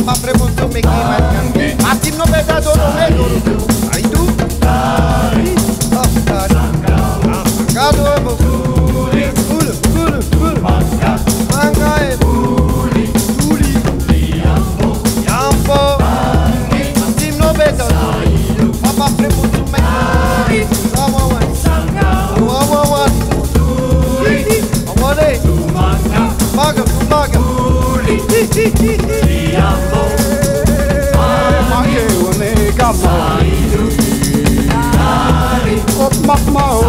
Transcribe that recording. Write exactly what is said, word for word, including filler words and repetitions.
Papa premuto me kiman kan. Matim no beda dolo me dolo. Ai tu? Ai. Oh, Gado e bo. Kulu, kulu, kulu. Manga. Manga e buli. Buli. Yambo. Yambo. Matim no beda dolo. Papa premuto me kiman. Sama wan. Sanga. Sama wan. Buli. Amore. Manga. Maga, maga. Buli. Yambo. Manga e one kamo. Op mak mau.